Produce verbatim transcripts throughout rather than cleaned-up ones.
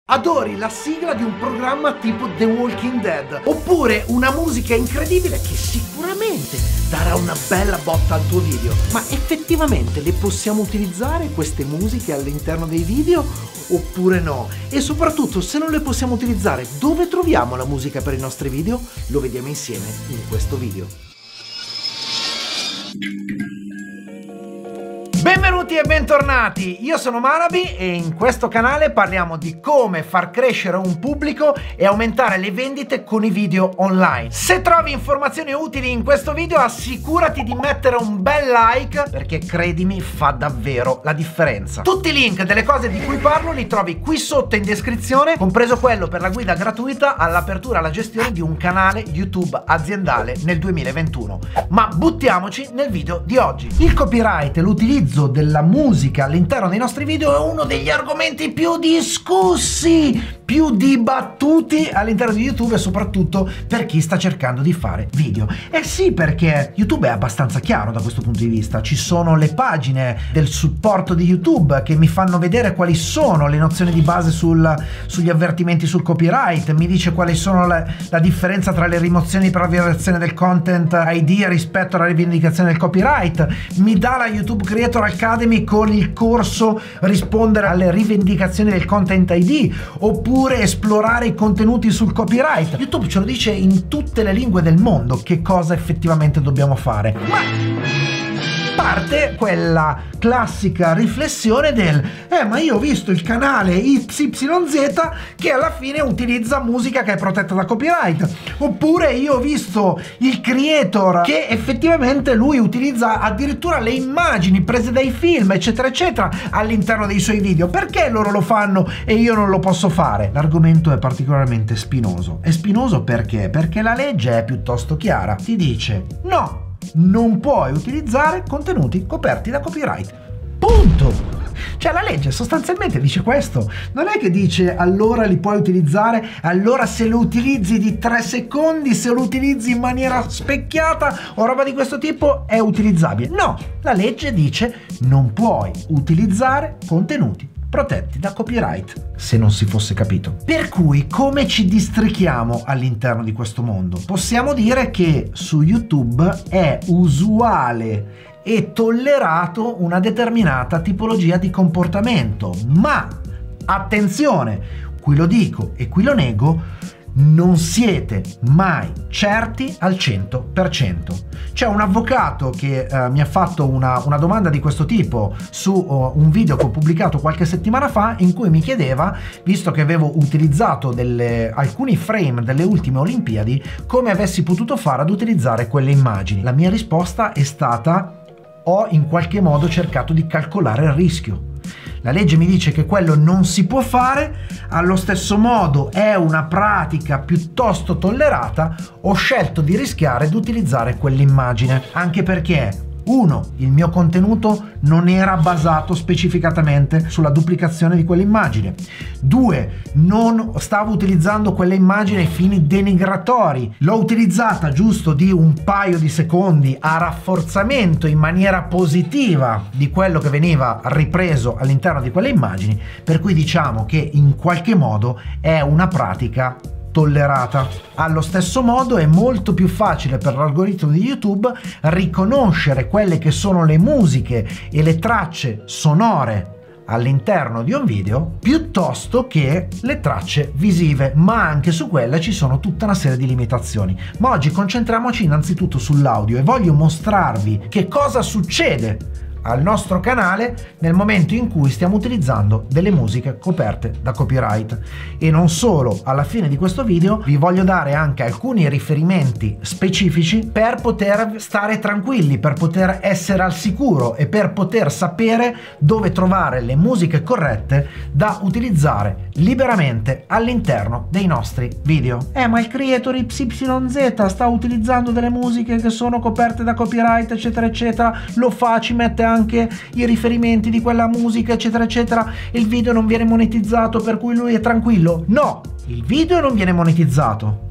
Adori la sigla di un programma tipo The Walking Dead, oppure una musica incredibile che sicuramente darà una bella botta al tuo video. Ma effettivamente le possiamo utilizzare queste musiche all'interno dei video oppure no? E soprattutto, se non le possiamo utilizzare, dove troviamo la musica per i nostri video? Lo vediamo insieme in questo video. Benvenuti e bentornati, io sono Manabi e in questo canale parliamo di come far crescere un pubblico e aumentare le vendite con i video online. Se trovi informazioni utili in questo video, assicurati di mettere un bel like, perché credimi, fa davvero la differenza. Tutti i link delle cose di cui parlo li trovi qui sotto in descrizione, compreso quello per la guida gratuita all'apertura e alla gestione di un canale YouTube aziendale nel duemilaventuno. Ma buttiamoci nel video di oggi. Il copyright e l'utilizzo della musica all'interno dei nostri video è uno degli argomenti più discussi, più dibattuti all'interno di YouTube, e soprattutto per chi sta cercando di fare video. Eh sì, perché YouTube è abbastanza chiaro da questo punto di vista. Ci sono le pagine del supporto di YouTube che mi fanno vedere quali sono le nozioni di base sul, sugli avvertimenti sul copyright, mi dice quali sono le, la differenza tra le rimozioni per la violazione del content I D rispetto alla rivendicazione del copyright, mi dà la YouTube Creator Academy con il corso rispondere alle rivendicazioni del content I D, oppure esplorare i contenuti sul copyright. YouTube ce lo dice in tutte le lingue del mondo che cosa effettivamente dobbiamo fare. Ma parte quella classica riflessione del eh ma io ho visto il canale Y Z che alla fine utilizza musica che è protetta da copyright, oppure io ho visto il creator che effettivamente lui utilizza addirittura le immagini prese dai film eccetera eccetera all'interno dei suoi video, perché loro lo fanno e io non lo posso fare? L'argomento è particolarmente spinoso. È spinoso perché? Perché la legge è piuttosto chiara, ti dice no, non puoi utilizzare contenuti coperti da copyright. Punto! Cioè la legge sostanzialmente dice questo, non è che dice allora li puoi utilizzare, allora se lo utilizzi di tre secondi, se lo utilizzi in maniera specchiata o roba di questo tipo è utilizzabile. No, la legge dice non puoi utilizzare contenuti protetti da copyright, se non si fosse capito. Per cui come ci districhiamo all'interno di questo mondo? Possiamo dire che su YouTube è usuale e tollerato una determinata tipologia di comportamento, ma attenzione, qui lo dico e qui lo nego, non siete mai certi al cento per cento. C'è un avvocato che eh, mi ha fatto una, una domanda di questo tipo su uh, un video che ho pubblicato qualche settimana fa, in cui mi chiedeva, visto che avevo utilizzato delle, alcuni frame delle ultime Olimpiadi, come avessi potuto fare ad utilizzare quelle immagini. La mia risposta è stata: ho in qualche modo cercato di calcolare il rischio. La legge mi dice che quello non si può fare, allo stesso modo è una pratica piuttosto tollerata, ho scelto di rischiare di utilizzare quell'immagine, anche perché uno, il mio contenuto non era basato specificatamente sulla duplicazione di quell'immagine. Due, non stavo utilizzando quell'immagine ai fini denigratori. L'ho utilizzata giusto di un paio di secondi a rafforzamento in maniera positiva di quello che veniva ripreso all'interno di quelle immagini, per cui diciamo che in qualche modo è una pratica tollerata. Allo stesso modo è molto più facile per l'algoritmo di YouTube riconoscere quelle che sono le musiche e le tracce sonore all'interno di un video piuttosto che le tracce visive, ma anche su quelle ci sono tutta una serie di limitazioni. Ma oggi concentriamoci innanzitutto sull'audio e voglio mostrarvi che cosa succede al nostro canale nel momento in cui stiamo utilizzando delle musiche coperte da copyright. E non solo, alla fine di questo video vi voglio dare anche alcuni riferimenti specifici per poter stare tranquilli, per poter essere al sicuro e per poter sapere dove trovare le musiche corrette da utilizzare liberamente all'interno dei nostri video. Eh ma il creator Y Z sta utilizzando delle musiche che sono coperte da copyright eccetera eccetera, lo fa, ci mette anche anche i riferimenti di quella musica eccetera eccetera, il video non viene monetizzato per cui lui è tranquillo. No, il video non viene monetizzato,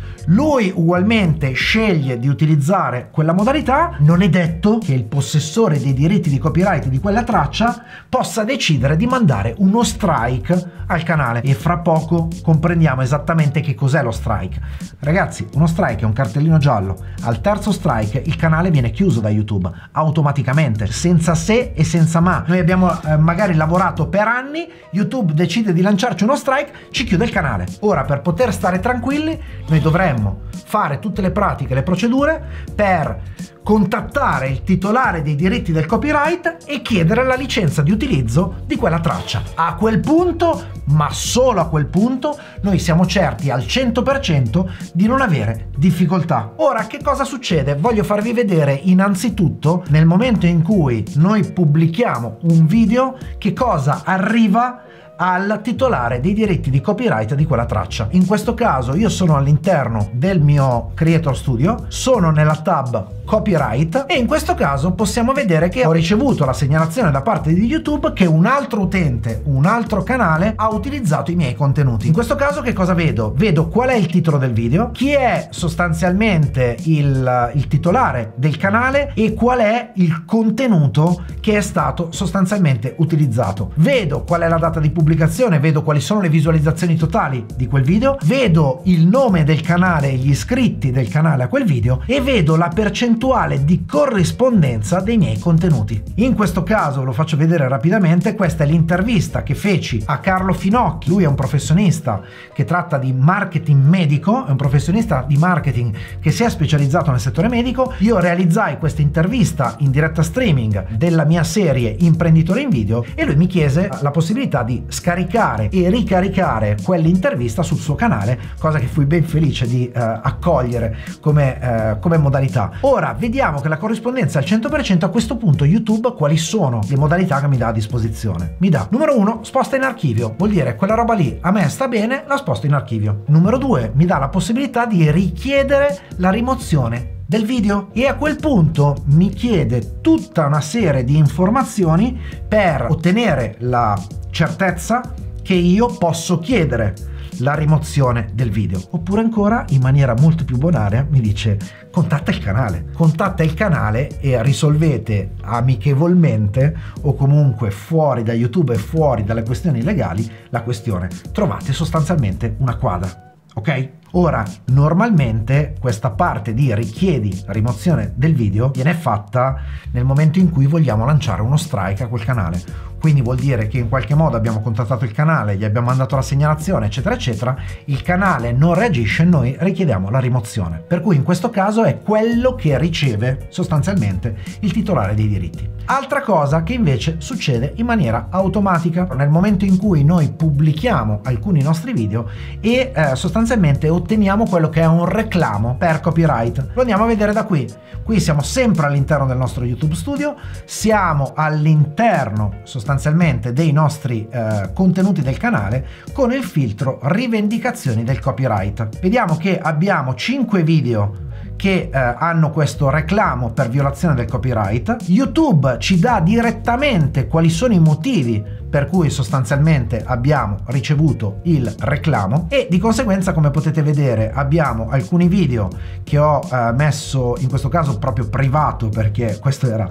lui ugualmente sceglie di utilizzare quella modalità, non è detto che il possessore dei diritti di copyright di quella traccia possa decidere di mandare uno strike al canale, e fra poco comprendiamo esattamente che cos'è lo strike. Ragazzi, uno strike è un cartellino giallo, al terzo strike il canale viene chiuso da YouTube automaticamente, senza se e senza ma. Noi abbiamo eh, magari lavorato per anni, YouTube decide di lanciarci uno strike, ci chiude il canale. Ora, per poter stare tranquilli, noi dovremmo fare tutte le pratiche, le procedure per contattare il titolare dei diritti del copyright e chiedere la licenza di utilizzo di quella traccia. A quel punto, ma solo a quel punto, noi siamo certi al cento per cento di non avere difficoltà. Ora, che cosa succede? Voglio farvi vedere innanzitutto, nel momento in cui noi pubblichiamo un video, che cosa arriva al titolare dei diritti di copyright di quella traccia. In questo caso io sono all'interno del mio Creator Studio, sono nella tab Copyright, e in questo caso possiamo vedere che ho ricevuto la segnalazione da parte di YouTube che un altro utente, un altro canale ha utilizzato i miei contenuti. In questo caso che cosa vedo? Vedo qual è il titolo del video, chi è sostanzialmente il, il titolare del canale e qual è il contenuto che è stato sostanzialmente utilizzato. Vedo qual è la data di pubblicazione, vedo quali sono le visualizzazioni totali di quel video, vedo il nome del canale e gli iscritti del canale a quel video, e vedo la percentuale di corrispondenza dei miei contenuti. In questo caso ve lo faccio vedere rapidamente. Questa è l'intervista che feci a Carlo Finocchi. Lui è un professionista che tratta di marketing medico, è un professionista di marketing che si è specializzato nel settore medico. Io realizzai questa intervista in diretta streaming della mia serie Imprenditore in Video, e lui mi chiese la possibilità di scaricare e ricaricare quell'intervista sul suo canale, cosa che fui ben felice di eh, accogliere come, eh, come modalità. Ora vediamo che la corrispondenza è al cento per cento. A questo punto YouTube quali sono le modalità che mi dà a disposizione? Mi dà, numero uno, sposta in archivio, vuol dire quella roba lì a me sta bene, la sposto in archivio. Numero due, mi dà la possibilità di richiedere la rimozione del video, e a quel punto mi chiede tutta una serie di informazioni per ottenere la certezza che io posso chiedere la rimozione del video. Oppure ancora, in maniera molto più bonaria, mi dice contatta il canale, contatta il canale e risolvete amichevolmente, o comunque fuori da YouTube e fuori dalle questioni legali, la questione. Trovate sostanzialmente una quadra, ok? Ora, normalmente questa parte di richiedi la rimozione del video viene fatta nel momento in cui vogliamo lanciare uno strike a quel canale. Quindi vuol dire che in qualche modo abbiamo contattato il canale, gli abbiamo mandato la segnalazione, eccetera eccetera, il canale non reagisce e noi richiediamo la rimozione. Per cui in questo caso è quello che riceve sostanzialmente il titolare dei diritti. Altra cosa che invece succede in maniera automatica nel momento in cui noi pubblichiamo alcuni nostri video e eh, sostanzialmente otteniamo quello che è un reclamo per copyright. Lo andiamo a vedere da qui. Qui siamo sempre all'interno del nostro YouTube Studio, siamo all'interno sostanzialmente dei nostri eh, contenuti del canale con il filtro rivendicazioni del copyright. Vediamo che abbiamo cinque video che eh, hanno questo reclamo per violazione del copyright. YouTube ci dà direttamente quali sono i motivi per cui sostanzialmente abbiamo ricevuto il reclamo, e di conseguenza, come potete vedere, abbiamo alcuni video che ho eh, messo in questo caso proprio privato, perché questo era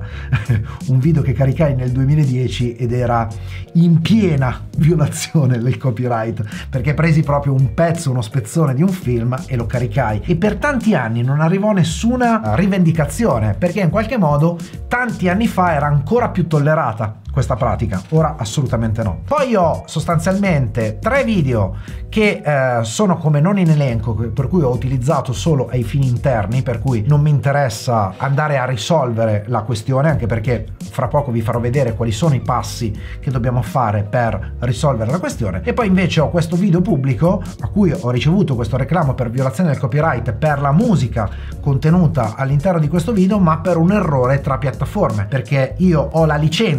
un video che caricai nel duemiladieci ed era in piena violazione del copyright, perché presi proprio un pezzo, uno spezzone di un film e lo caricai, e per tanti anni non arrivò nessuna rivendicazione, perché in qualche modo tanti anni fa era ancora più tollerata questa pratica, ora assolutamente no. Poi ho sostanzialmente tre video che eh, sono come non in elenco, per cui ho utilizzato solo ai fini interni, per cui non mi interessa andare a risolvere la questione, anche perché fra poco vi farò vedere quali sono i passi che dobbiamo fare per risolvere la questione. E poi invece ho questo video pubblico a cui ho ricevuto questo reclamo per violazione del copyright per la musica contenuta all'interno di questo video, ma per un errore tra piattaforme, perché io ho la licenza, quindi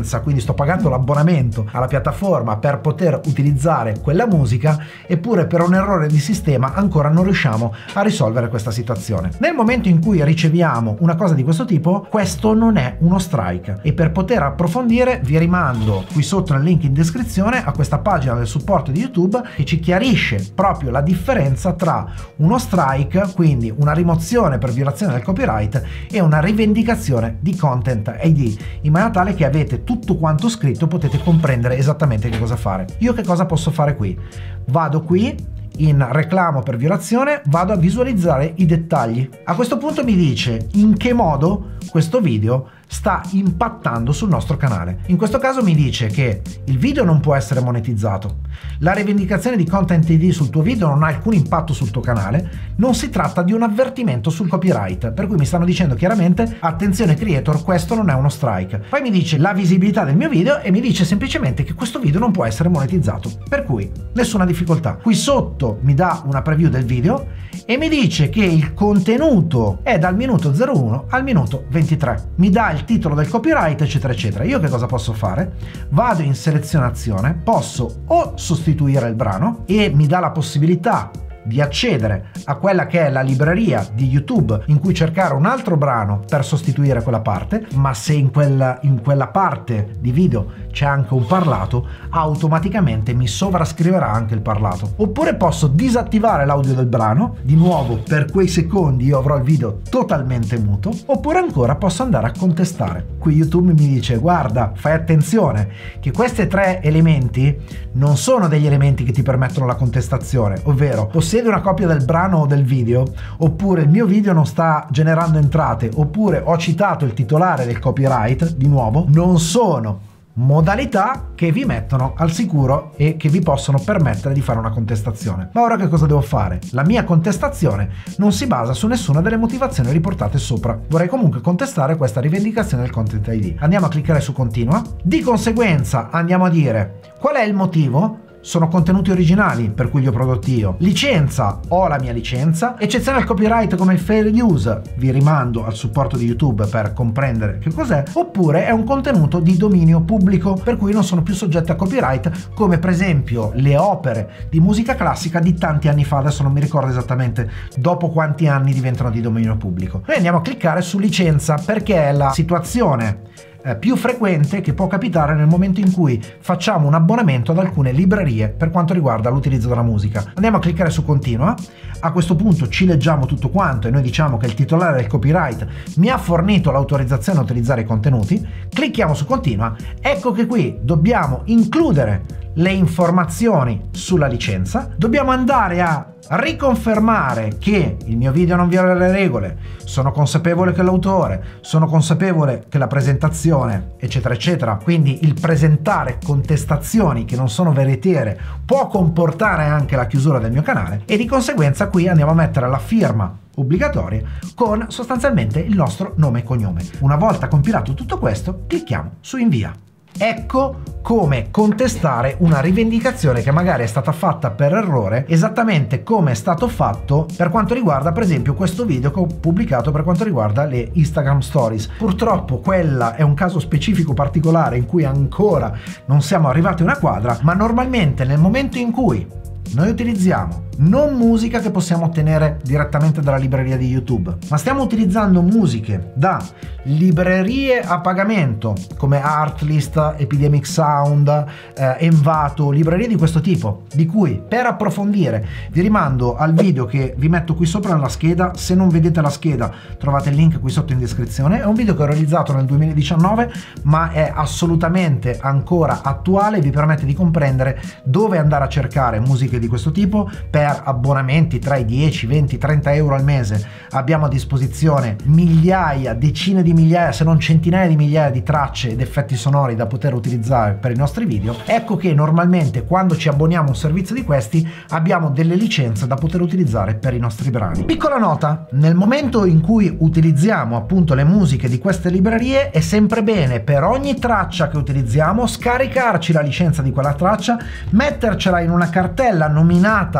sto pagando l'abbonamento alla piattaforma per poter utilizzare quella musica, eppure per un errore di sistema ancora non riusciamo a risolvere questa situazione. Nel momento in cui riceviamo una cosa di questo tipo, questo non è uno strike, e per poter approfondire vi rimando qui sotto nel link in descrizione a questa pagina del supporto di YouTube che ci chiarisce proprio la differenza tra uno strike, quindi una rimozione per violazione del copyright, e una rivendicazione di Content I D, in maniera tale che avete tutto quanto scritto, potete comprendere esattamente che cosa fare. Io che cosa posso fare qui? Vado qui in reclamo per violazione, vado a visualizzare i dettagli. A questo punto mi dice in che modo questo video sta impattando sul nostro canale. In questo caso mi dice che il video non può essere monetizzato, la rivendicazione di Content I D sul tuo video non ha alcun impatto sul tuo canale, non si tratta di un avvertimento sul copyright, per cui mi stanno dicendo chiaramente attenzione creator, questo non è uno strike. Poi mi dice la visibilità del mio video e mi dice semplicemente che questo video non può essere monetizzato, per cui nessuna difficoltà. Qui sotto mi dà una preview del video e mi dice che il contenuto è dal minuto zero uno al minuto ventitré, mi dà il titolo del copyright eccetera eccetera. Io che cosa posso fare? Vado in selezionazione, posso o sostituire il brano e mi dà la possibilità di accedere a quella che è la libreria di YouTube in cui cercare un altro brano per sostituire quella parte, ma se in quella, in quella parte di video c'è anche un parlato, automaticamente mi sovrascriverà anche il parlato. Oppure posso disattivare l'audio del brano, di nuovo per quei secondi io avrò il video totalmente muto, oppure ancora posso andare a contestare. Qui YouTube mi dice guarda, fai attenzione che questi tre elementi non sono degli elementi che ti permettono la contestazione, ovvero possiedi una copia del brano o del video, oppure il mio video non sta generando entrate, oppure ho citato il titolare del copyright, di nuovo, non sono modalità che vi mettono al sicuro e che vi possono permettere di fare una contestazione. Ma ora che cosa devo fare? La mia contestazione non si basa su nessuna delle motivazioni riportate sopra. Vorrei comunque contestare questa rivendicazione del Content I D. Andiamo a cliccare su continua. Di conseguenza andiamo a dire qual è il motivo. Sono contenuti originali per cui li ho prodotti io. Licenza, ho la mia licenza. Eccezione al copyright come il fair use, vi rimando al supporto di YouTube per comprendere che cos'è. Oppure è un contenuto di dominio pubblico per cui non sono più soggetti a copyright, come per esempio le opere di musica classica di tanti anni fa, adesso non mi ricordo esattamente dopo quanti anni diventano di dominio pubblico. Noi andiamo a cliccare su licenza perché è la situazione Eh, più frequente che può capitare nel momento in cui facciamo un abbonamento ad alcune librerie per quanto riguarda l'utilizzo della musica. Andiamo a cliccare su continua. A questo punto ci leggiamo tutto quanto e noi diciamo che il titolare del copyright mi ha fornito l'autorizzazione a utilizzare i contenuti. Clicchiamo su continua. Ecco che qui dobbiamo includere le informazioni sulla licenza, dobbiamo andare a riconfermare che il mio video non viola le regole, sono consapevole che l'autore, sono consapevole che la presentazione eccetera eccetera, quindi il presentare contestazioni che non sono veritiere può comportare anche la chiusura del mio canale, e di conseguenza qui andiamo a mettere la firma obbligatoria con sostanzialmente il nostro nome e cognome. Una volta compilato tutto questo, clicchiamo su invia. Ecco come contestare una rivendicazione che magari è stata fatta per errore, esattamente come è stato fatto per quanto riguarda per esempio questo video che ho pubblicato per quanto riguarda le Instagram Stories. Purtroppo quella è un caso specifico particolare in cui ancora non siamo arrivati a una quadra, ma normalmente nel momento in cui noi utilizziamo non musica che possiamo ottenere direttamente dalla libreria di YouTube, ma stiamo utilizzando musiche da librerie a pagamento come Artlist, Epidemic Sound, eh, Envato, librerie di questo tipo, di cui per approfondire vi rimando al video che vi metto qui sopra nella scheda. Se non vedete la scheda trovate il link qui sotto in descrizione. È un video che ho realizzato nel duemiladiciannove ma è assolutamente ancora attuale e vi permette di comprendere dove andare a cercare musiche di questo tipo. Per abbonamenti tra i dieci, venti, trenta euro al mese abbiamo a disposizione migliaia, decine di migliaia, se non centinaia di migliaia di tracce ed effetti sonori da poter utilizzare per i nostri video. Ecco che normalmente quando ci abboniamo a un servizio di questi abbiamo delle licenze da poter utilizzare per i nostri brani. Piccola nota: nel momento in cui utilizziamo appunto le musiche di queste librerie è sempre bene per ogni traccia che utilizziamo scaricarci la licenza di quella traccia, mettercela in una cartella nominata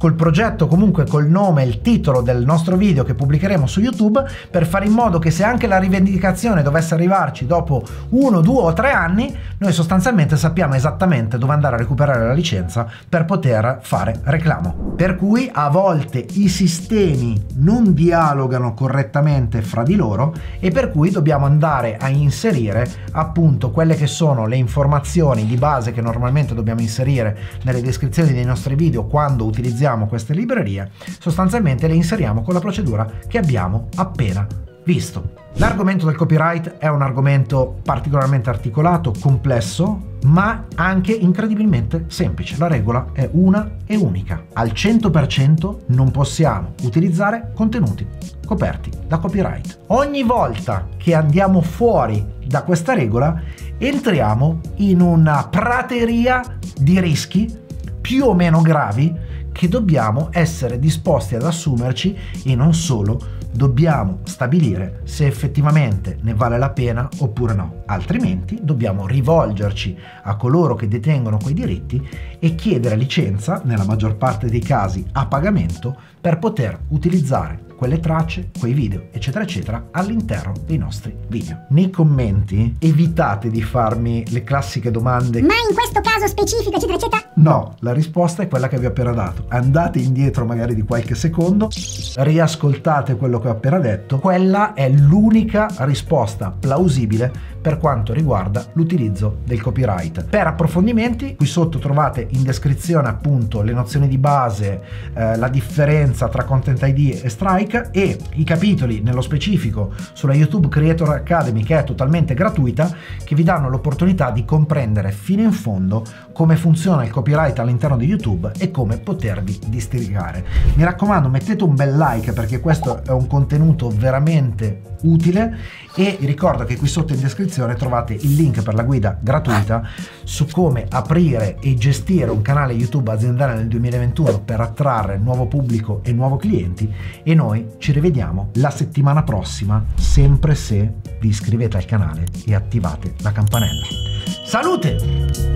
col progetto, comunque col nome e il titolo del nostro video che pubblicheremo su YouTube, per fare in modo che se anche la rivendicazione dovesse arrivarci dopo uno, due o tre anni, noi sostanzialmente sappiamo esattamente dove andare a recuperare la licenza per poter fare reclamo. Per cui a volte i sistemi non dialogano correttamente fra di loro e per cui dobbiamo andare a inserire appunto quelle che sono le informazioni di base che normalmente dobbiamo inserire nelle descrizioni dei nostri video quando utilizziamo queste librerie. Sostanzialmente le inseriamo con la procedura che abbiamo appena visto. L'argomento del copyright è un argomento particolarmente articolato, complesso, ma anche incredibilmente semplice. La regola è una e unica. Al cento per cento non possiamo utilizzare contenuti coperti da copyright. Ogni volta che andiamo fuori da questa regola entriamo in una prateria di rischi più o meno gravi che dobbiamo essere disposti ad assumerci, e non solo, dobbiamo stabilire se effettivamente ne vale la pena oppure no, altrimenti dobbiamo rivolgerci a coloro che detengono quei diritti e chiedere licenza, nella maggior parte dei casi a pagamento, per poter utilizzare quelle tracce, quei video, eccetera eccetera all'interno dei nostri video. Nei commenti evitate di farmi le classiche domande: ma in questo caso specifico, eccetera eccetera? No, la risposta è quella che vi ho appena dato. Andate indietro magari di qualche secondo, riascoltate quello che ho appena detto. Quella è l'unica risposta plausibile per quanto riguarda l'utilizzo del copyright. Per approfondimenti qui sotto trovate in descrizione appunto le nozioni di base, eh, la differenza tra Content I D e Strike e i capitoli nello specifico sulla YouTube Creator Academy, che è totalmente gratuita, che vi danno l'opportunità di comprendere fino in fondo come funziona il copyright all'interno di YouTube e come potervi districare. Mi raccomando, mettete un bel like perché questo è un contenuto veramente utile, e vi ricordo che qui sotto in descrizione trovate il link per la guida gratuita su come aprire e gestire un canale YouTube aziendale nel duemilaventuno per attrarre nuovo pubblico e nuovi clienti. E noi ci rivediamo la settimana prossima, sempre se vi iscrivete al canale e attivate la campanella. Salute!